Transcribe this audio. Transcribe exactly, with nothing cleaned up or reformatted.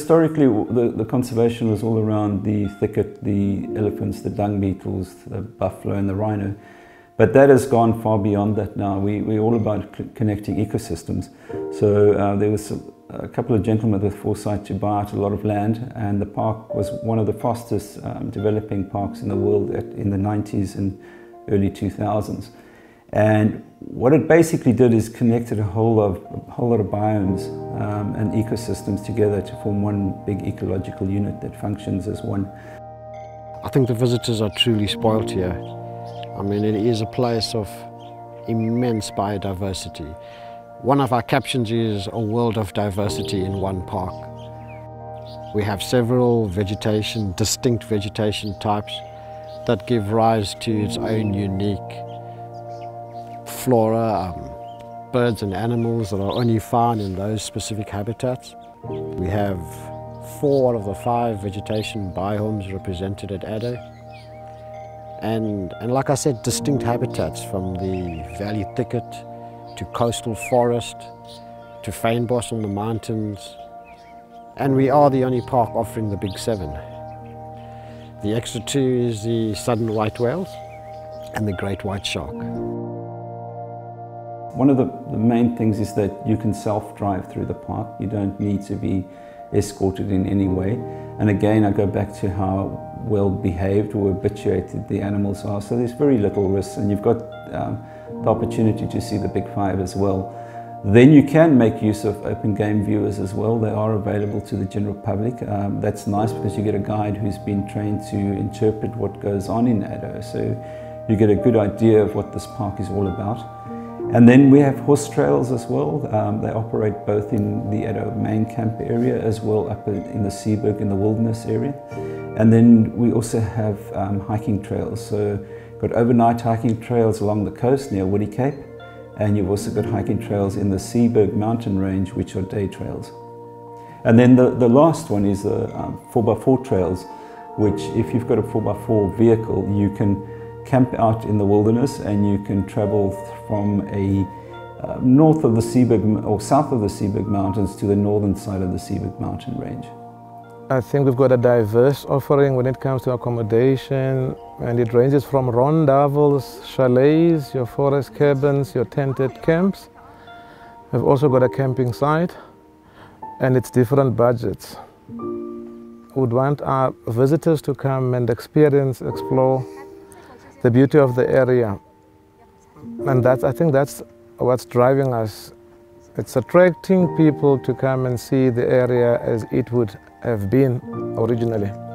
historically, the, the conservation was all around the thicket, the elephants, the dung beetles, the buffalo and the rhino. But that has gone far beyond that now. We, we're all about connecting ecosystems. So uh, there was a, a couple of gentlemen with foresight to buy out a lot of land, and the park was one of the fastest um, developing parks in the world at, in the nineties and early two thousands. And what it basically did is connected a whole, of, a whole lot of biomes um, and ecosystems together to form one big ecological unit that functions as one. I think the visitors are truly spoilt here. I mean, it is a place of immense biodiversity. One of our captions is a world of diversity in one park. We have several vegetation, distinct vegetation types that give rise to its own unique flora, um, birds and animals that are only found in those specific habitats. We have four of the five vegetation biomes represented at Addo. And, and like I said, distinct habitats from the valley thicket to coastal forest to fynbos on the mountains. And we are the only park offering the big seven. The extra two is the southern white whales and the great white shark. One of the, the main things is that you can self-drive through the park. You don't need to be escorted in any way. And again, I go back to how well behaved or habituated the animals are. So there's very little risk, and you've got um, the opportunity to see the big five as well. Then you can make use of open game viewers as well. They are available to the general public. Um, that's nice because you get a guide who's been trained to interpret what goes on in Addo. So you get a good idea of what this park is all about. And then we have horse trails as well. Um, they operate both in the Addo main camp area as well up in the Seaberg in the wilderness area. And then we also have um, hiking trails. So you've got overnight hiking trails along the coast near Woody Cape. And you've also got hiking trails in the Seaberg mountain range, which are day trails. And then the, the last one is the um, four by four trails, which if you've got a four by four vehicle, you can camp out in the wilderness and you can travel from a uh, north of the Seaberg or south of the Seaberg Mountains to the northern side of the Seaberg mountain range. I think we've got a diverse offering when it comes to accommodation, and it ranges from rondavels, chalets, your forest cabins, your tented camps. We've also got a camping site, and it's different budgets. We would want our visitors to come and experience, explore the beauty of the area. And that's, I think that's what's driving us. It's attracting people to come and see the area as it would have been originally.